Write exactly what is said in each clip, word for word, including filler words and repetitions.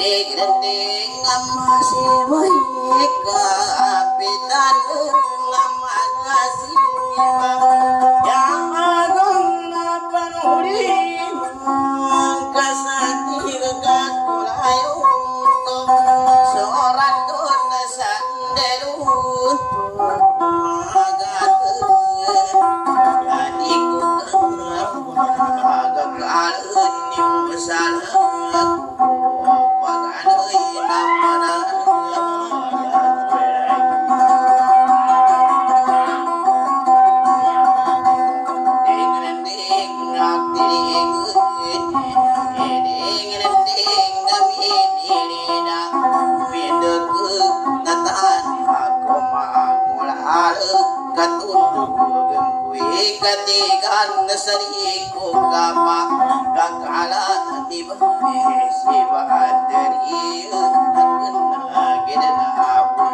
Gendeng masih baik kapitan lama nasibnya yang agung penuhin kasati kekulayo seorang dona sandelun agak jadi ku agak kalen nim salah katikan sariku kapa gakala di besi badri kena gena abu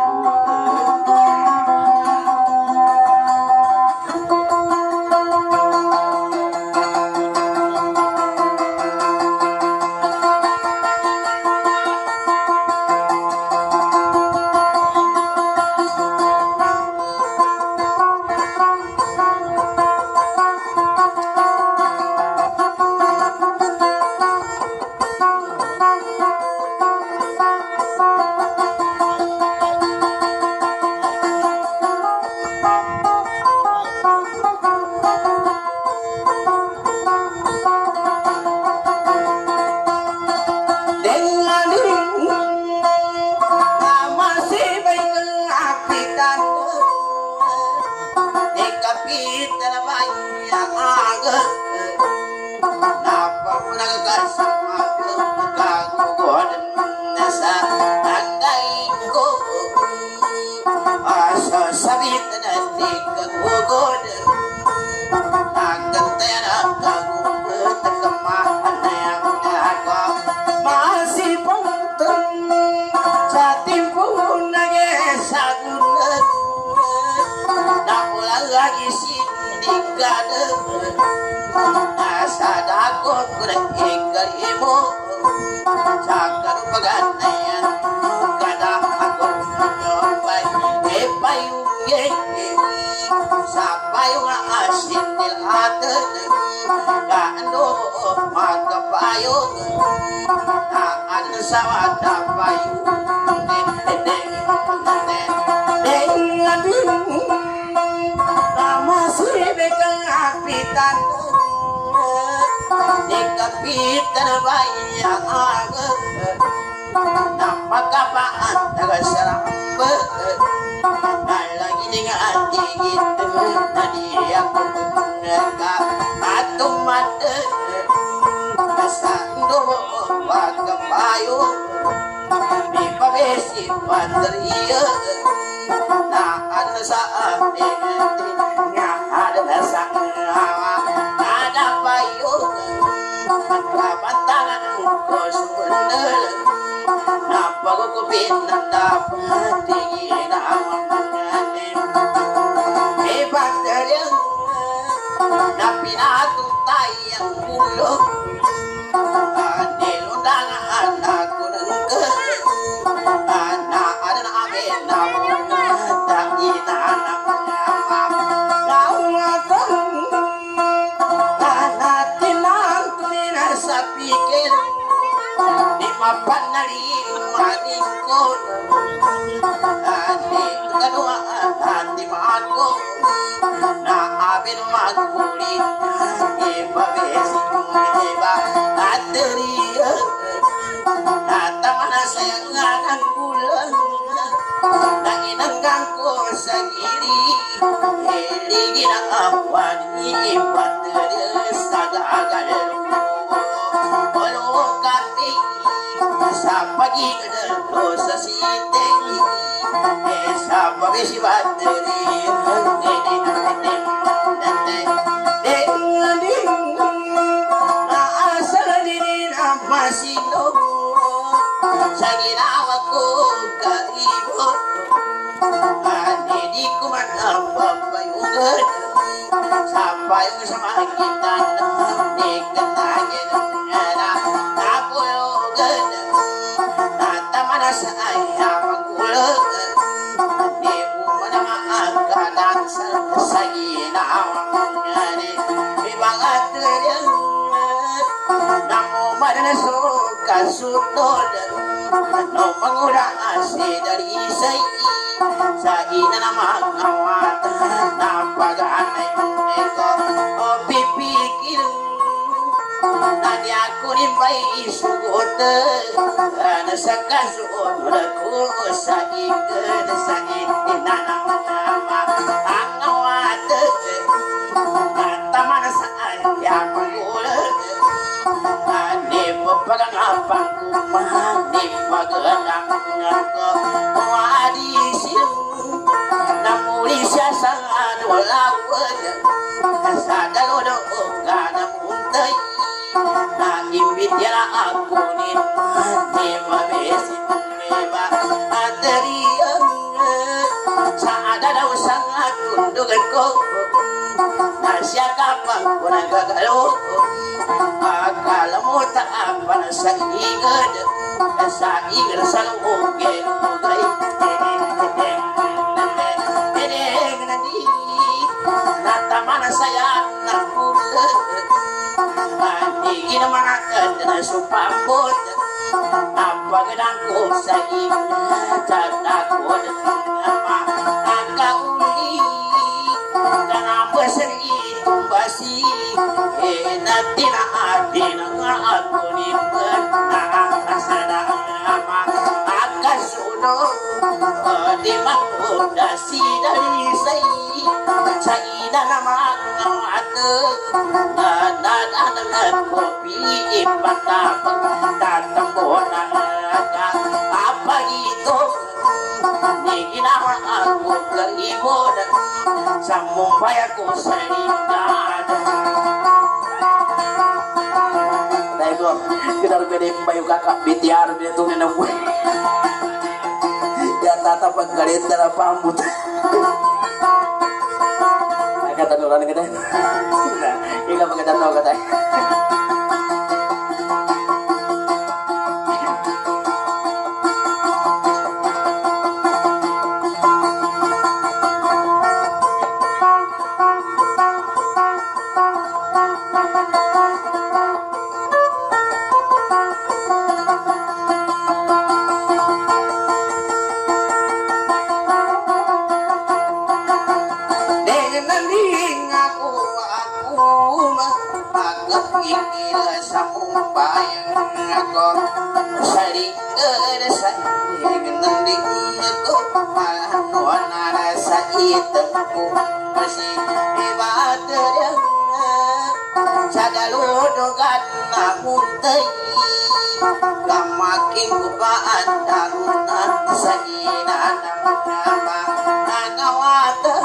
sampai sama kita nih kenanya saya mengulang Debu menang kadang selesai nawangnya Ibarat dia Namo marana suka sudod No mengurang asli dari saya Saya nama ngawat Napaganay eko O pipikir Nadi aku nimbay isugot Nasakasuon Mulaku sa ikad Sa itinanang nama Ang ngawat Taman saan yang magulat Ani pagangapang kumah Ni pagandang ko Wadi silang Namuli siya sa walawad Sa dalodo ka namuntay Nag-imbit yan ako ni Mati mabesin Diba At dariyang Sa adadaw sa tundugan ko Nasya kapang ko nagagalo Akala mo taapan sa igad Sa igad sa lugay Lugay Edeng nandi Natama na saya Nakulat Hindi naman agad na supambot Napagadang ko sa igad Takot Nama Akauli Kanapasar itong basi Eh natinaadin ang ako ni Pagkakasada Ama Akasunod Di magpundasi dari say Sa ina naman ang ato Nananang at kopi Ipatapag Tatambo na aga Apagito Ni ginawa ako Kalimod Sa mumpay ako sa lingkad Dahil ko Kinar pwede bayo kakak Bitiar Bila tungan ang buhay Yan tatapag galit na na pambut Kata nuran kita Ika maganda tau kata sa mumbayang ako Saringan sa ignanding ako Malanuan na sa itang kumasi Ibadarang sa daludogan na muntay Kamaking kupaan dalunan sa inanang nama Nangawatan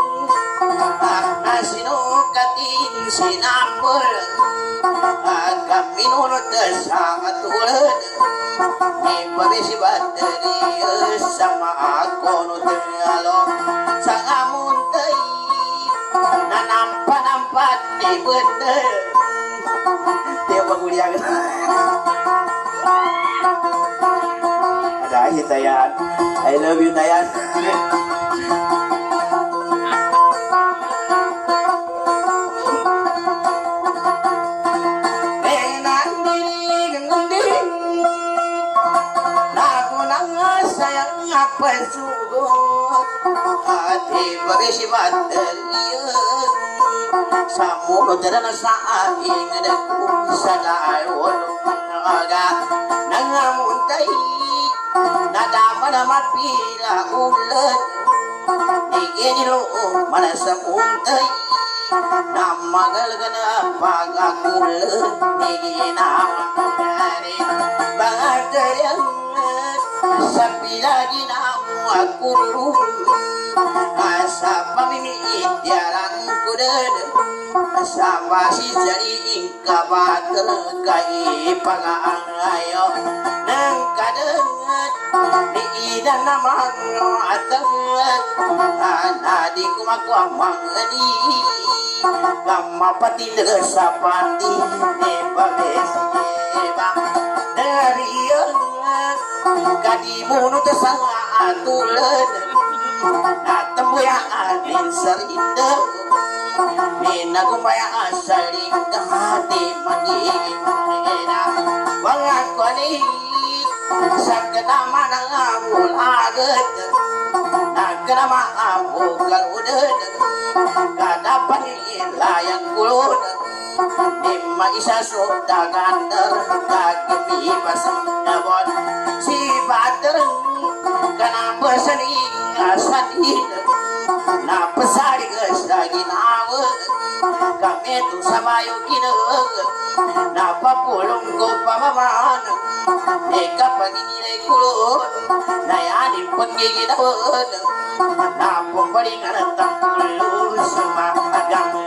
na sinukatin sinambol Agam minunod sa katulad Ni pabisi bateri sama ako no talo Sa amuntay Nanampa-nampat ni bener Dia paguliagan Ada hitayan I love you Tayan Pasugot hati pabisi bateri sa mulut dan sa aing adaku sa dayon aga nangamuntay nadama na mapila ulat iginilo mana sa muntay namagal ka na pagakulat iginamangari bagadaryan Sabi lagi na aku dulu Asa pamimiit Yarang kudad Asa pasi jari Kabatal Kai pangayo Nang kadangat Diidan namang Atangat Anadi kumakwamang Ani Kamapati Nesapati Nebabesi Nebang Dari yang kadimunut sang atulen tembuyan serinde mina kumaya saling hati magigina wangakoni sakadama nangabul aget nagrama abukal udah kadapan layang kulun Dimma isa sudah kantor kaki pasang nabon si bater kenapa seni asadin na pesari lagi nawe kami tu samayo kina na papulong ko pamaman eka pagi nilai kulun na yanin pagiginawan na pumbalingan tangkulun sama agama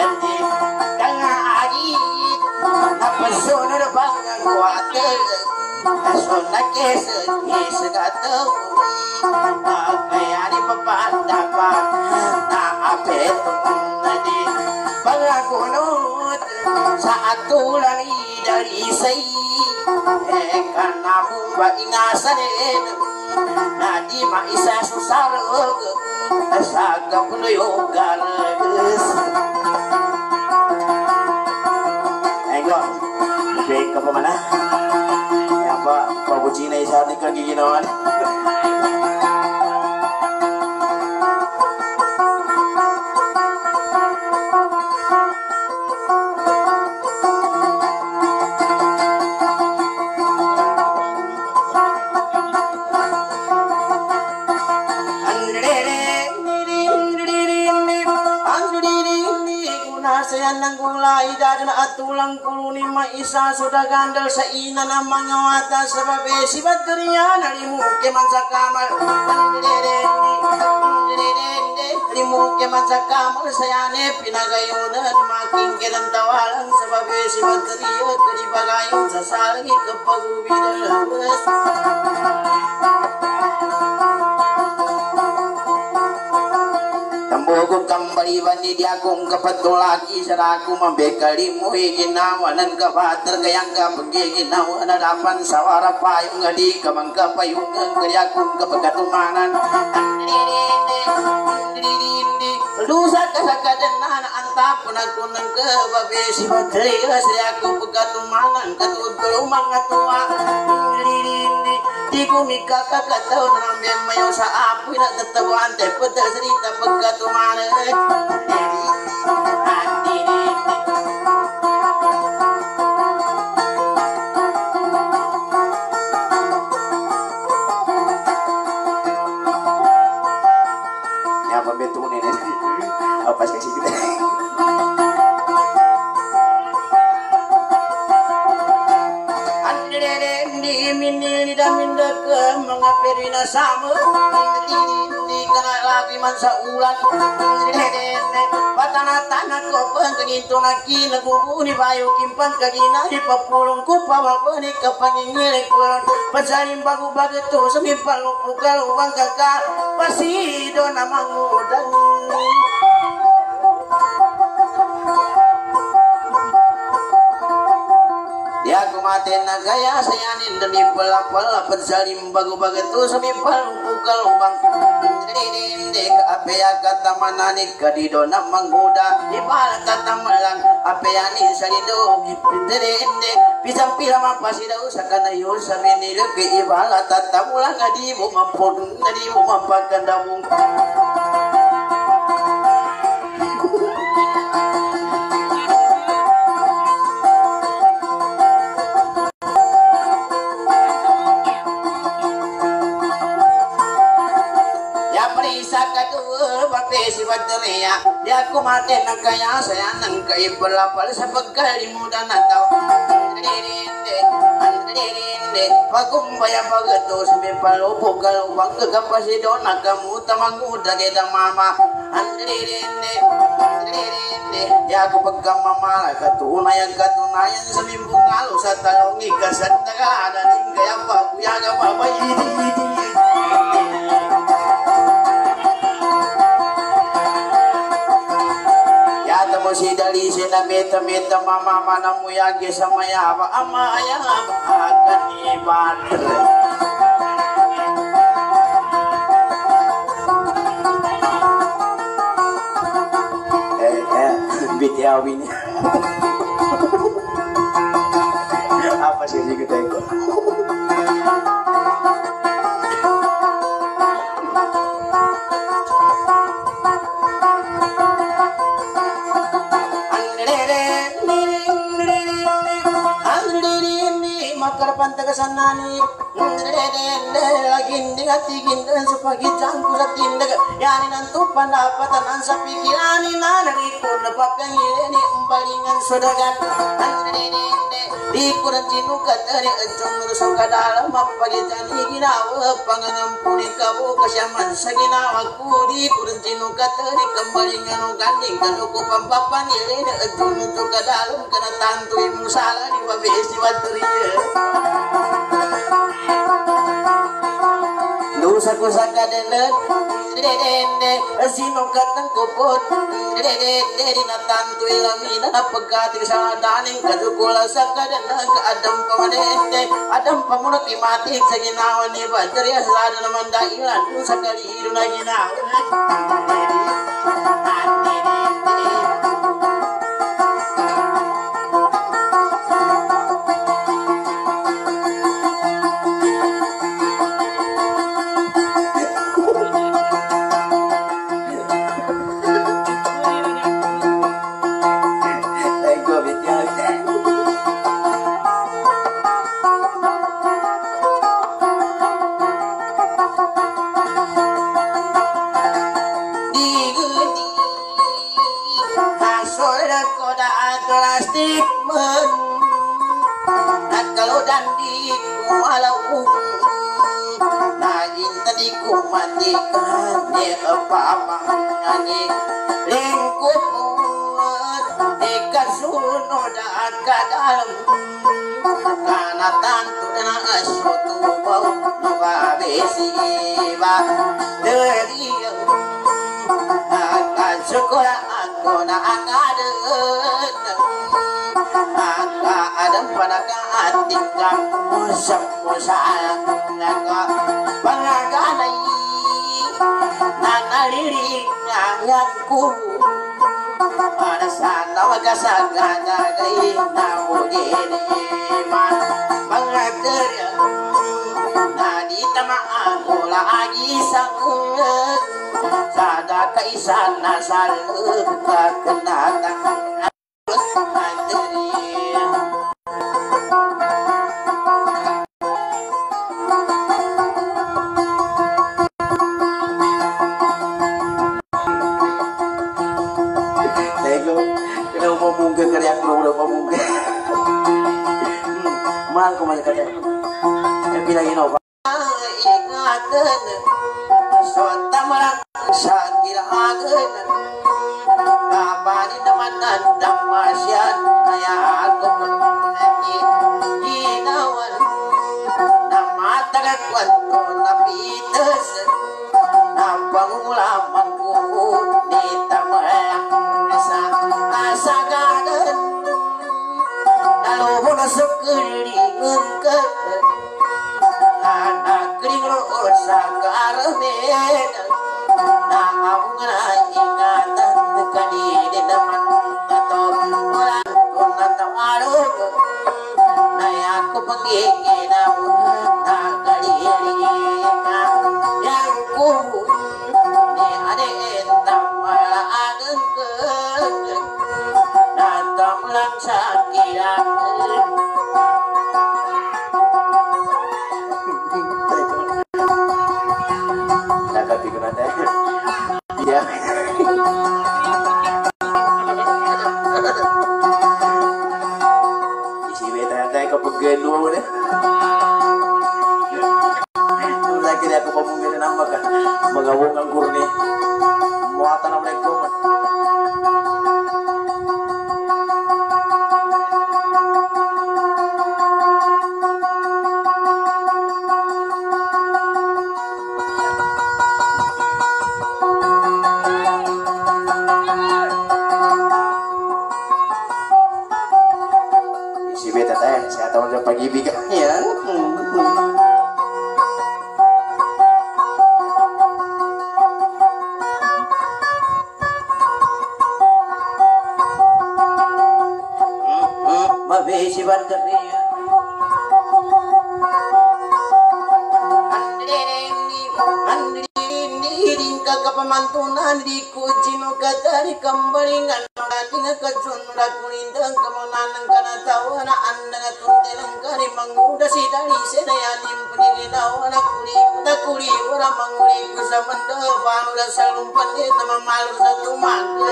Sunod bangang kuatel Sunod kesa kesa gatau Kaya di papandapan Na apet Nadi Pangakunut Saat tulang dari say Eka nabung ba ingasanin Nadi maisa susarog Saga punuyo garagus Ego Baik ke mana? Ya Pak, Pak Bucina saat ini kan giginawan. Nanggulai dan atulang kuluni maisa sudah gandel seina namang ngawata sebab sibat terian limu keman sakamal limu keman sakamal sayane pinagayunan makin kelan tawalan sebab sibat terian kedibagayun sasalangi kepagubidan Tambogo kembali bani di akong kapatulaki saraku membekali mo ginawanan ka bater kayang ka pagiginawan hadapan sawara payung ngadi kamang kapayung ngadi akong kapagatumanan lusa kasakadanan antapon ako ng kababesi matrigas di ako pagkatumanan katutulumang atua di ko mikakakataw na ng mayo sa apoy na tatawan te pagkasalita pagkatumanan ya pembentuk ini apa sih kita minili daminda ke mengaperina sama ini kena lagi mansa ulan patana tanah ko pengito naki nagubuni bayo kimpan kagina di papulong ko pawal peni kapangingire kulon pasalim bagu bageto semipal pukal uang kakak pasido namang udang dia kumaten nagaya sayanin demi pala-pala pensalim bagu-bagetu semipal pukal ubang dinding apea kata manani kadido namang muda di bala kata melang apeani salido dinding pisang pila mapasida usakana yul sabini leke ibala tata mulang adi mo mampun adi mo mampagandabung si bateria dia aku mati nak kaya saya nang kaya berlapal sepekali muda natau pagum bayar pagato semimpal opo kalau bang kekapasi dona kamu tamangu dagedang mama andrinde ya aku pegang mama katunayan katunayan semimpung ngalu sa talongi kasandaga ada tinggal apa kuya apa bayi si dali sina meta meta mama mana muyagi sama ya ama ayah akan ibadah manusiawi nih. Apa sih sih kita itu? Sanani lagi ndingati gindan supagi jangku satindag yani nantu pendapatan ansa pikirani nanari kun papang ileni umbalingan sodagan di kuran jinu katari ajong rusang kadalam mapagi jani ginawa pangangampuni kabo kasyaman saginawa kudi kuran jinu katari kembalingan ganding kanuku pampapan ileni ajong nutu kadalam kana tantui musala di babesi waturiya Nusa kusaka denen, dene sino katang kupot, dene di natan tu ilamina pagkati sa daning kadukula sa kadana ka adam pamanente, adam pamunot imati sa ginawa ni Badri asada naman dailan sa kalido na ginawa. Sana salu kekenatan kapamantunan di kujino katari kambalingan tinga kajunra kulindang kemenangan kana tawana andang tuntelang kari manguda sidari sedayanim peniginawana kuli kuda kuli ora manguli kusamanda baura salumpan de tamamalur satu mangke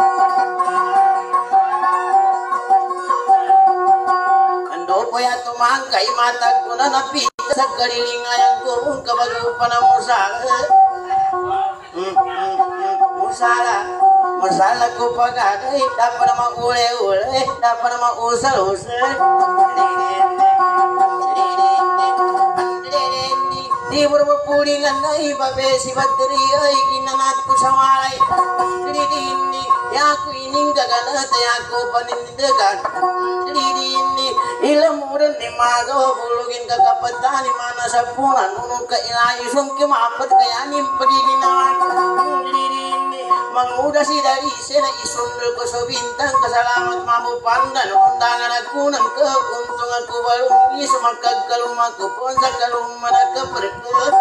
ando poya tumangkai mata guna napi sakaliling ayang kurung kabagu panamusang hmm, hmm, hmm, musala musala ko pagagay dapat naman ule-ule dapat naman usal-usal di berpulingan na ibabesi bateri ay ginanat ko sa malay didini ya aku ining gaganat ya aku panindagan didini ilamuran ni mago bulugin kakapatan di mana sapunan nunung ka ilayu sungki mapat kaya nim pagiginan didini manguda si dari sena isundul ko so bintang kasalamat mabu pandan undangan aku nang ke untung aku balungi semakag kalumaku pun sa kalumana ke perke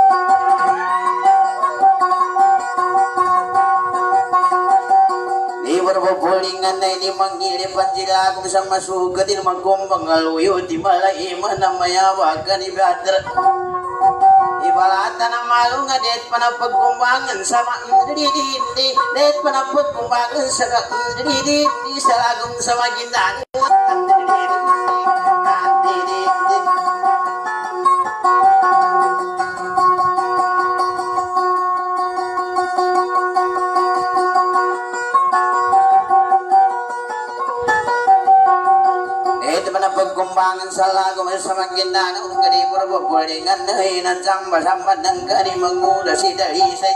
di berbolingan na ini mangilipan sila kung sa masugatin magkumbang aluyo di malay mana mayawagan ibadar ibalata ng malo nga det panapagkumbangan sa mandridindi det panapagkumbangan sa mandridindi sa lagom sa magindan pagkumbangan sa lago sa magina ng gani berbolingan na hinanjang masamad ng gani manguda si dalisay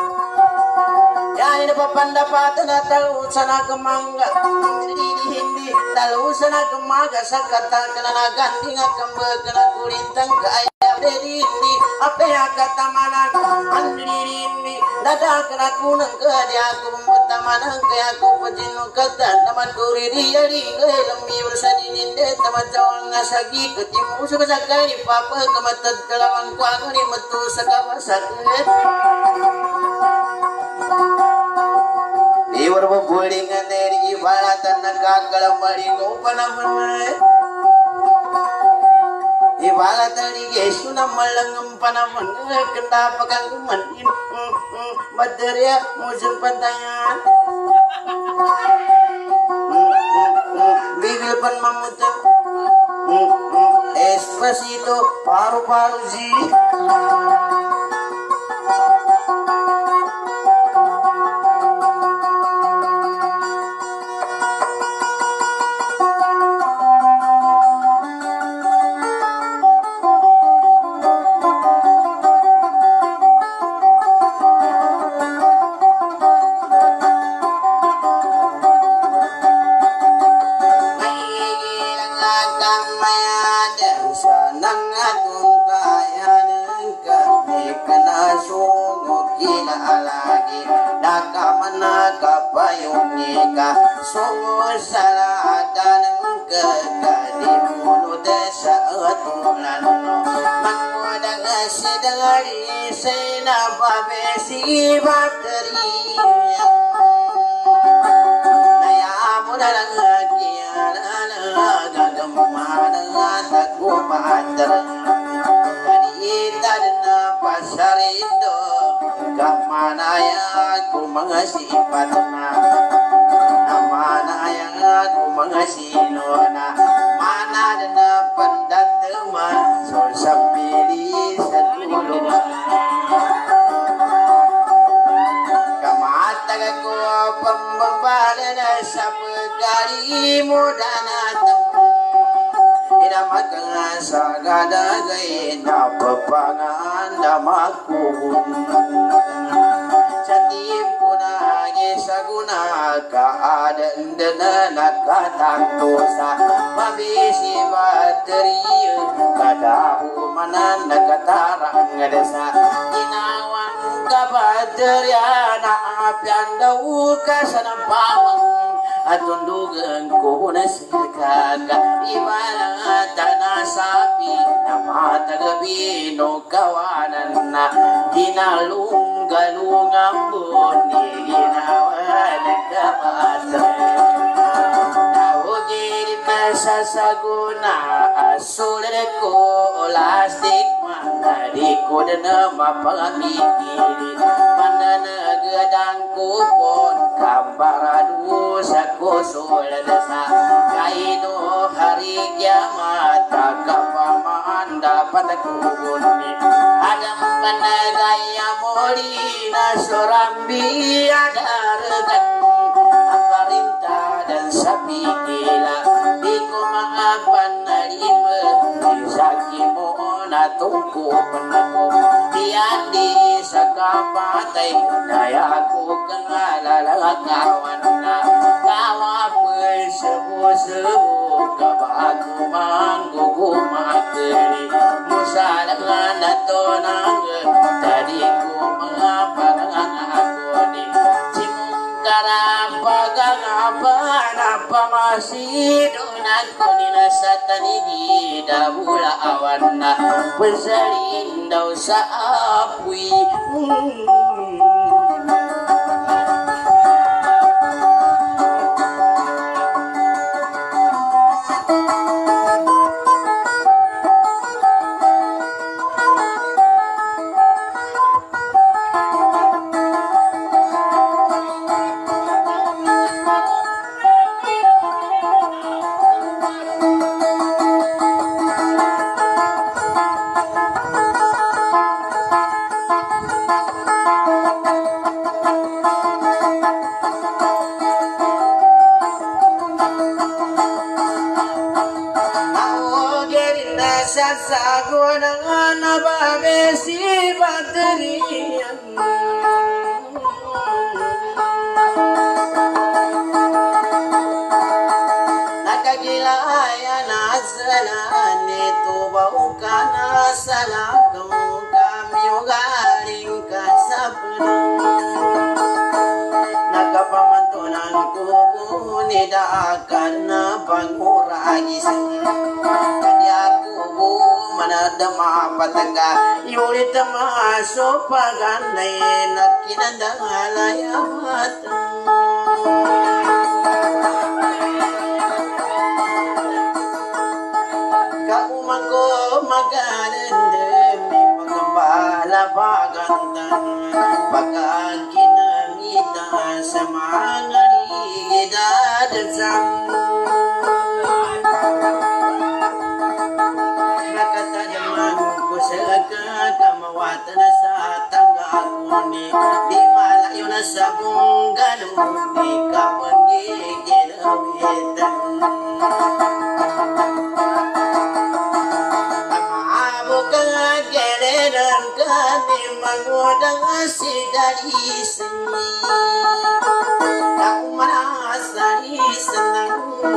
yan napapandapatan na talusan na kamangga hindi hindi talusan na kamaga sa katakan na naganding at kambag na kulintang kaya hindi apa yang katamanan andiri dadak na kunang kaya ako pamutamanan kaya ako pajino kata naman kuriri yari kaya lami bersadinin de tamat jawang ngasagi ketimu sebasakay ni papa kamatad kalawang kuangan ni matu sa kawasak di berbulingan dari ibalatan nagkakalang malingo panahon ibala tadi Yesus nama langem panaman kenda pagang manin bateria musim pantangan bibir pan mamutan Espacito paru-paru zi sungguh salah dan kekali mulut seetulan menggoda ngasih dari senapa besi bateri naya muda lagi ala gagemana aku pater jadi tadna pasar Indo kamana ya aku mengasih patna mana yang aku mengasino na mana dana pendat teman so sapili setulu kamata ko pembambala sa pagari modana temu ina makanga sagada gay na papangan damaku saguna keadaan dana nakatang dosa mabisi bateri kadahu mana nakatarang desa inawan kabateri na apian dahu kasanapamang atundugan ko na sikaka ibalang tanah sapi na matagabi no kawanan na dinalung galungan buni ginawa nagkapatan nawagin na sasaguna asulit ko lastik mga likod na mapangikiri pananagadang kupon kambarado sa kusol sa kaino hari kiamat kapamaan dapat kubun adam panagaya moli na sorambi adargan aparinta dan sapi gila di ko maapan na lima isaki mo na tungko panako diyan di sa kapatay daya ko kangalalakawan na kawapel sebu-sebu kabago manggugumakeri musalangan na tonang tadi ko mga pangangakoni simungkarapagang panapamasido nagkuni na sa tanigi dabula awan na pensalin daw sa apoy sasagunang nababesi baterian nakagilaya na salan ito bau ka na salakam kami galing ka sa punong nakapamantunan ko bunidaakan na panguragi sa manadama patangga yulit maso paganay nakinandalaya matang kaumang ko maganandami pagkambala pagantan pagkaginamita sa mga ligidadansang kamawatan na sa tangga ako ni di malayo na sa bunggalo di ka panggiginawitan amaabo ka gelenan ka ni magudang si dalisan na umanasalisan ng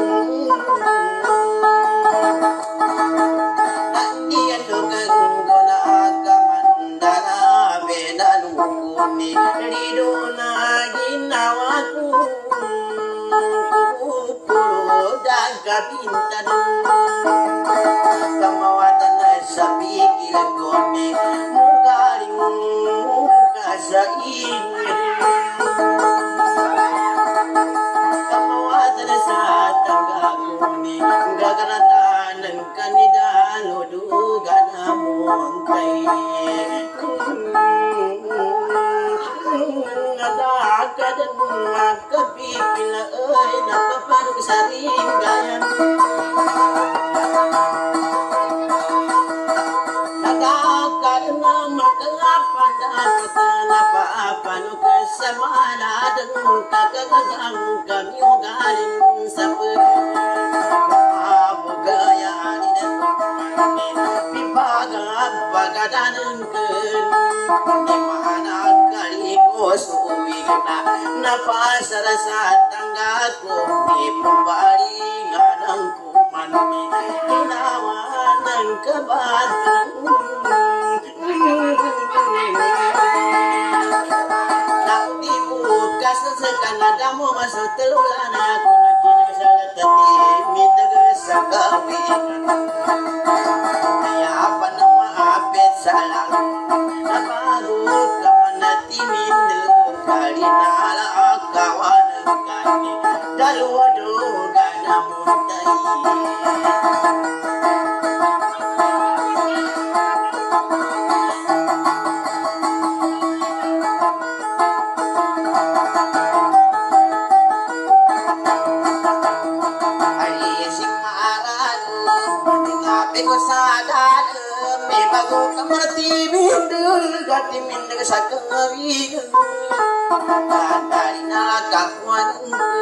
lido na ginawaku kupuro dagabintan kamawatan na sa pigilan ko ni mugaling muka sa ingin kamawatan na sa tangga ko ni gagaratan ng kanidalo duga na montay ngadaka dan makapipila ay napaparang saringgayan nagaka na makapan dapat napapano ka sa maladang kagagang kami ugaling sa pagkabugaya ni pipagab pagadanan ka di mana kaliko suwing na napasara sa tangga ko di pambalingan ang kumani ginawa ng kabatan naudi bukas sa kanada mo masutululan ako na kinasalat at timid sa kawinan kaya pa na maapit sa lang napagod ka man natin dinala kawan gani daludu gana muntai bago kamarti bindul gati minda sakari dari nakakuan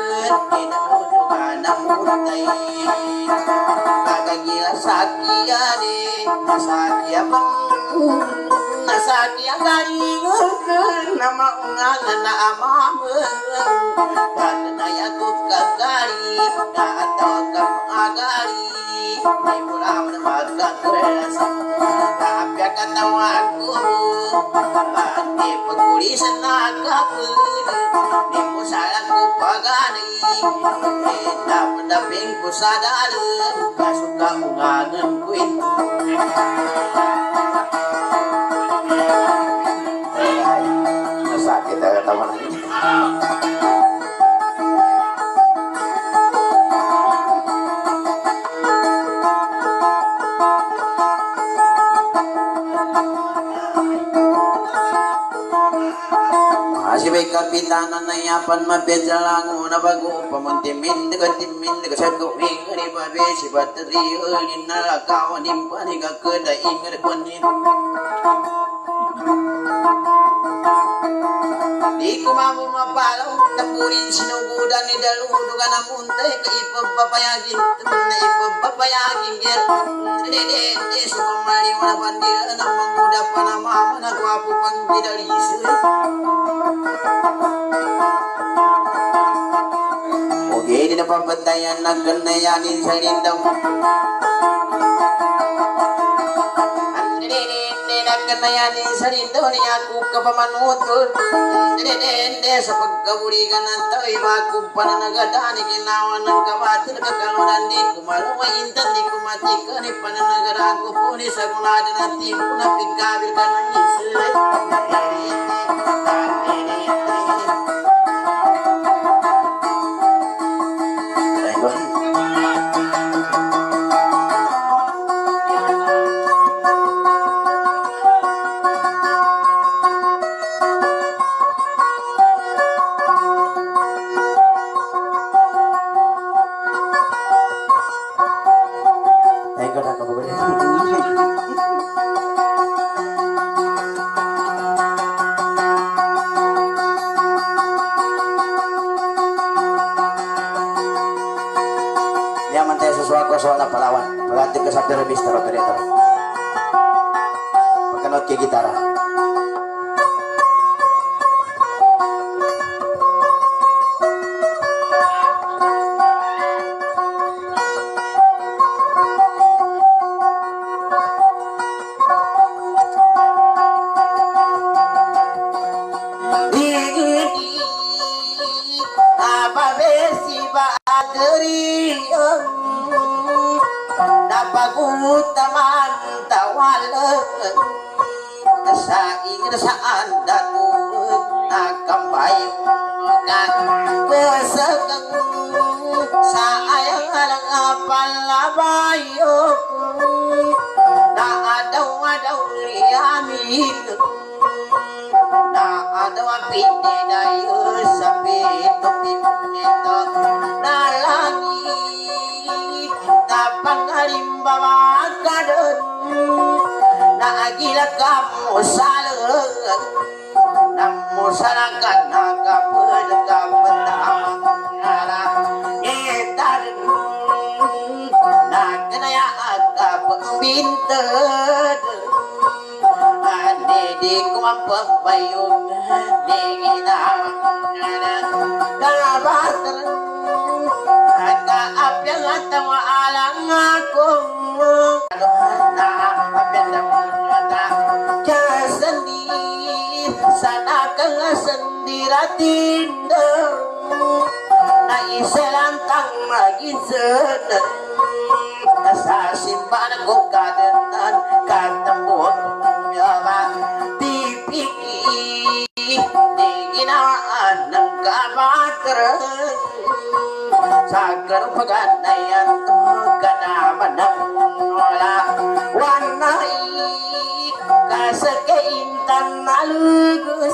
ina mutai kagila sakiane sakia bang sakia gari nama ungan na amam karena ya kagari atau kagari pulang maka kerasa tapi katawanku di pengulisan nagapu di musalaku pagani tak pendamping ku sadar gak suka ungangan ku itu sakit ya taman ini kapitanan na yapan mabejalango na bago pamuntimin daga timin daga sago ingri babe si bateri ulin nalakawan impani ga keda ingri kunin di kumamu mapalau tapurin sinugudan ni daludu kana muntai ka ipapayagin na ipapayagin ger dede de sumali wana bandil na manguda panama na kwapu pangbidalis oke di depan bentayan naganayanin sa lindang naganayanin sa lindang ni ako kapamanutol dede sa pagkabuligan ng tao'y bakong pananagadani ginawa ng kabatil kakalunan di kumalumaintan di kumatika ni pananagadaan ko po ni sa kunada ng tipo na pigkabil ka ng isla soalnya pelawan pelatih ke sabda mister operator pengenot ke gitara taman tawala sa ingrasaan datu nakampayong kan kesegeng sa ayang alang palabayo na adaw-adaw liamin na adaw apinde dayo sa pitupin nito na langit tapang halimbawa kadon na agila kamu salang namu salakan nakapul kapetang ngara etar na kenaya agap bintet ade di kuampah bayung dingina dalabater aga apyang atawa alang aku na apyang damana kasendi sana kang sendiratinda na iselantang magizen sa simbahan ko kadenan katambot yaman tipiki di ginawa baru pagandaian kana manamula wanai kasakaintan nalugus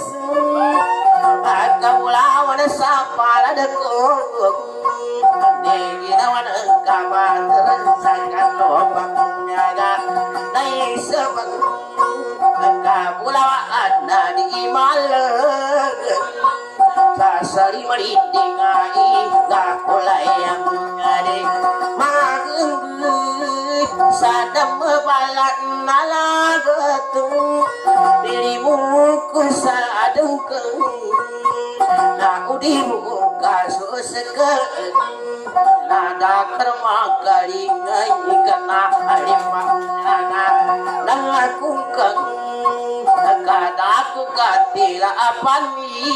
akaulawan sa paladako ginawan ang kabataran sa kalopang nyaga na isabang kabulawaan na di imalag sa salimariding ay kakulay ang adik magunggut sa damabalan na lagatong dirimu ko sa dengkeng na udimu kasusakal nada karma karingay kana alimangana nangakungkang nakadaku katila apani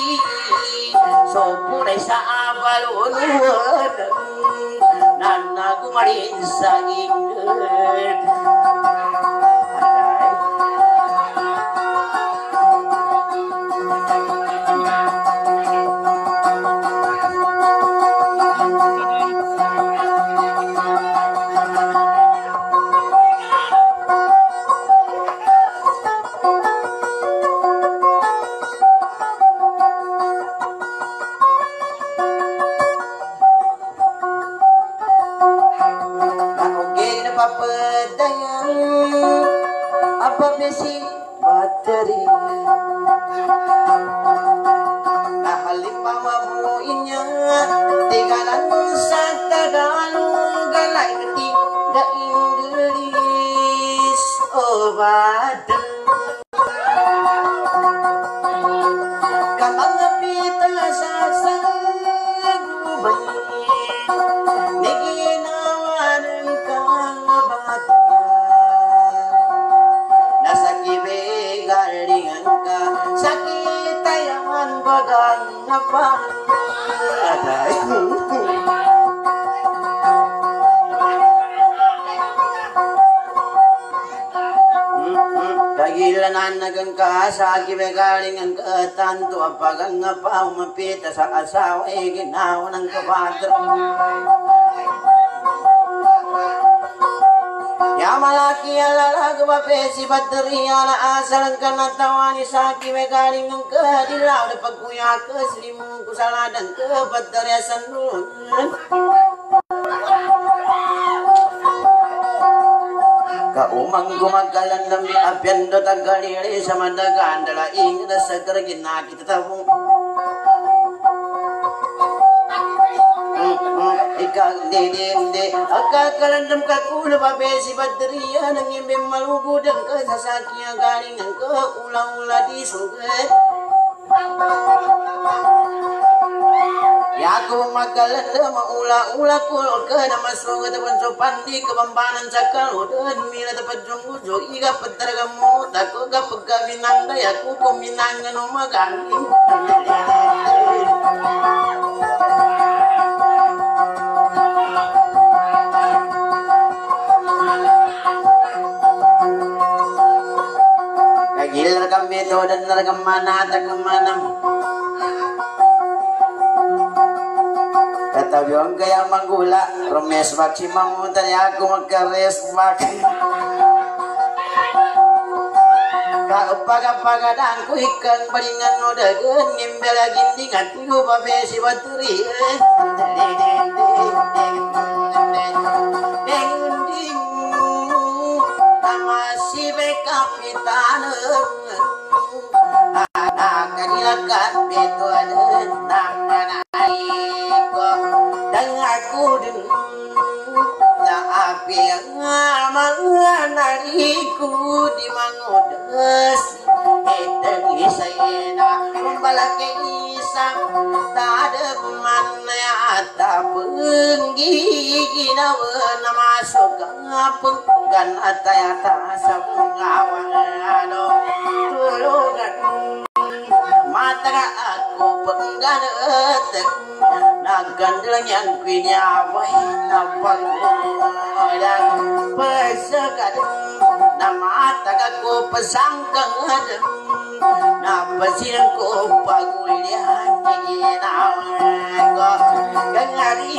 so punay sa abalunod nanagumarin sa inged apa besi materi nah halimba mabuinya tigalan sa tagalog galay ketiga Inggris obat kamang pita sa sagubay niginawan kang bata garingan ka sakit tayangan bagang apa kagilanan nagang ka sakit garingan ka tanto apagang apa umapita sa asawa e ginawa ng kapadra ya malaki alalag bapesi bateria na asalang kanatawani saki megaling ng kadilaw na pagkuya ka slimu kusaladan ka bateria sanun kaumang gumagalan na mi apyando tagaliri sa madagan dala ingin na sa daragin na kita tabong ikaw didinde akakalandam ka kula babesi badriya nang imim malugudang ka sa sakya galingan ka ulang-ula di sugat ya ko magalanda maula-ula kul ka na masugat pun so pandi kabambanan sa kaludan mila dapat junggujo iga petargamu tako ga pagkabinanda ya ko kuminanga no magaling Kagil kami to dan naragam mana tagam manam katabyong kaya magula promes baksi mamutan ya aku magkares bak kaupaga-pagadang ku ikan palingan no dagan ngimbela ginding ati ku babesi bateri si kapitan kanilakan betuan nama naiko dan aku dun na api yang manganariku di mangodes eteng isayena membalake isang tada mana ata penggi ginawa nama masuk gan atayata sa ngawang ano tulungan mata aku pengganet nagandalang yang pinyaway na pagmulan pesagad na mata ako pasangkang na apa sih ko pagulian ginawan ko kangari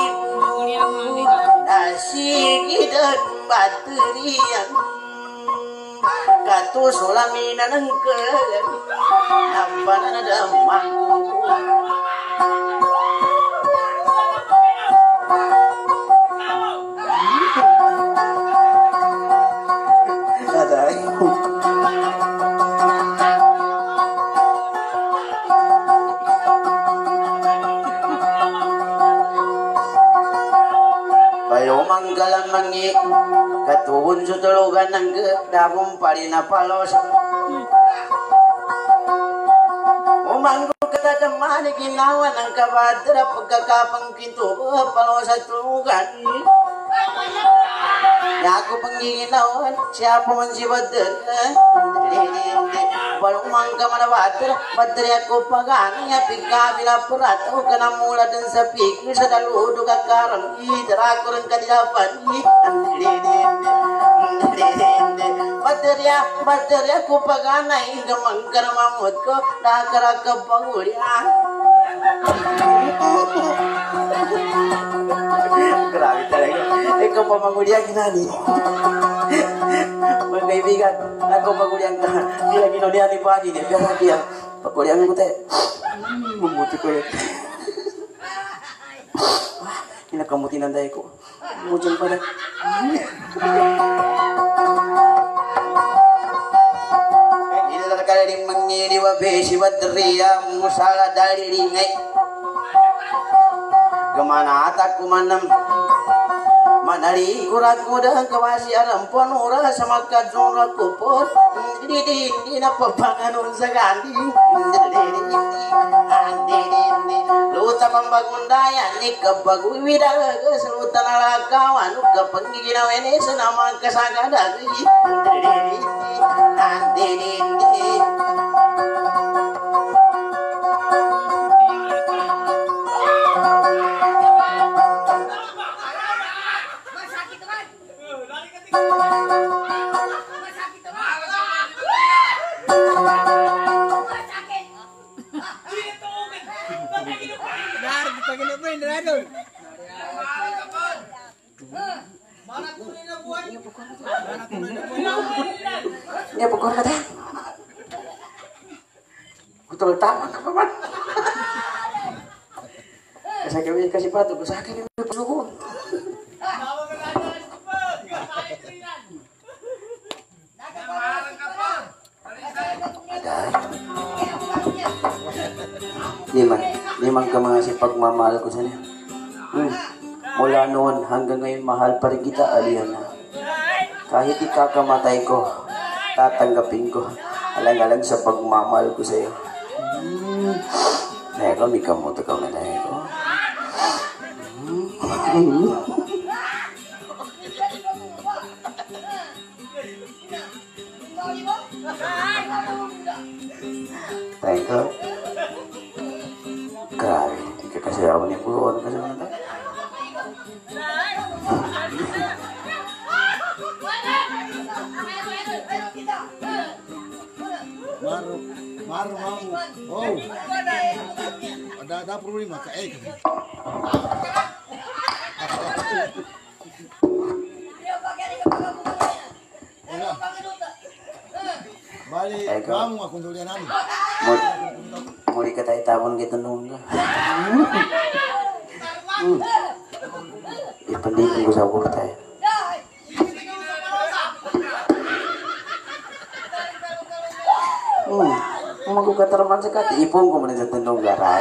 asik dan baterian katu sulamina nengke apa nada manggung manggalan mangi katuhun sutulugan ng dabong palina palos umanggo katadamani ginawa ng kabadra pagkakapang kinto palos at tulugan Yaku panginginawan siapa man si Badr Palumang ka man Badr Badr ako pagani Pika bila perat O kana mula dan sa pikir Sa daludo kakarang Idra ko rin kadilapan Badr ya Badr ako paganay Gamang karamamot ko Nakarakab pangulyan Grabe talaga. Ikaw pa mangulian ginani. Mga kaibigan, ako mangulian ka. Hindi lagi nonihan ni Pagi niya. Kaya lagi yan. Pagkulian ko tayo. Mumuti ko yan. Kinakamuti ng dahi ko. Mumutin pa na. Ilar ka rin mangiriwa besi Badriya musala dari ringay. Kemana tak kumanam manari kurat muda kawasi aram ponura sama kajura kupur di di di na papanganun sagandi luta pambagundaya ni kabagu widala keselutan alakawan kepengigina wene senama kesagada Ini pukul kata. Kutul tamak apa man? Saya kira kasih batu, saya kira pelukun. Limang, limang ka mga sipagmamahal ko sa niya. Hmm. Mula noon hanggang ngayon mahal pa rin kita, Aliana. Kahit ikakamatay ko, tatanggapin ko. Alang-alang sa pagmamahal ko sa iyo. Hmm. Naya ko, may kamuto ka na naya ko. Hmm. Thank you. Grabe, hindi ka kasi ako ni Buon kasi naman. Maru, maru mau. Oh. Ada ada problema ka eh. Bali, kamu akong tulian ani. Mau dikatai tabon gitu nunggu. Hmm. Ipending ko sa burta. Hmm. Mau ka terman sekati ipong ko man sa tendong garay.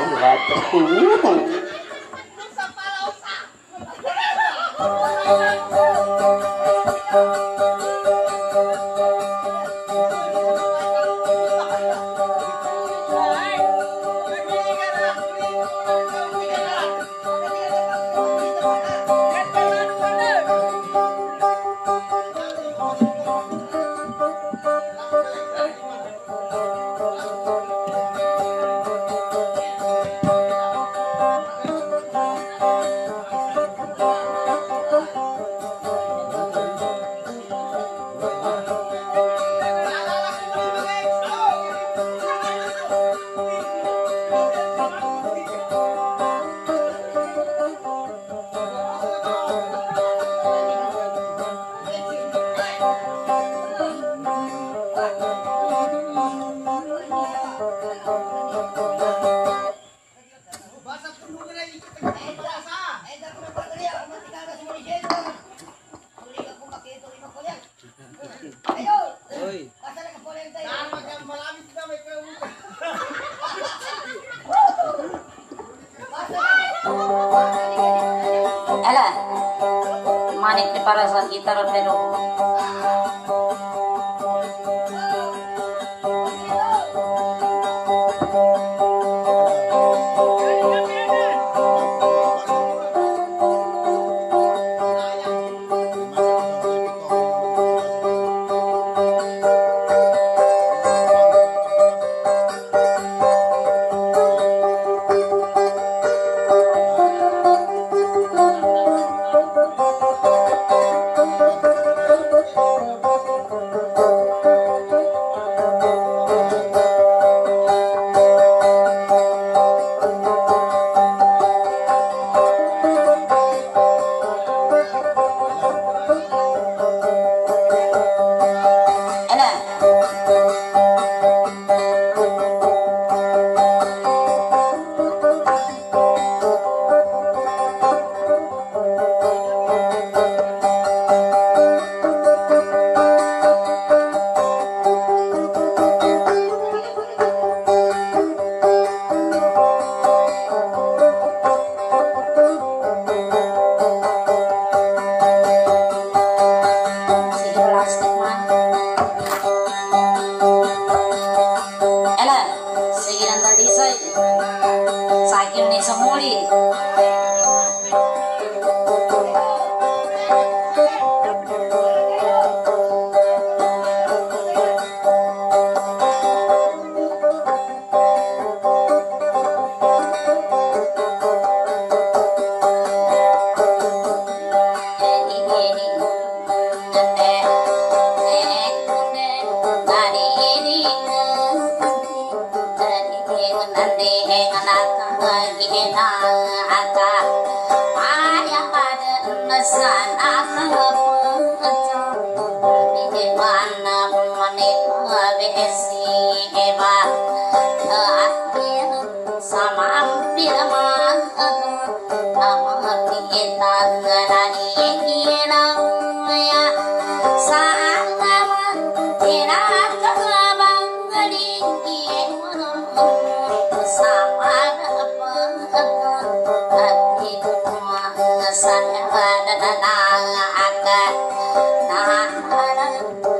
manik ni para sa gitar pero Nah,